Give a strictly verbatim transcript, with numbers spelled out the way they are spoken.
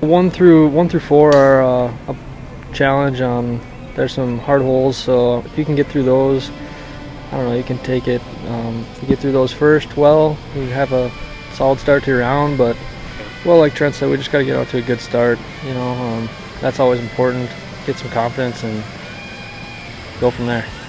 One through one through four are uh, a challenge. Um, there's some hard holes, so if you can get through those, I don't know, you can take it. Um, if you get through those first, well, you have a solid start to your round. But well, like Trent said, we just got to get out to a good start. You know, um, that's always important. Get some confidence and go from there.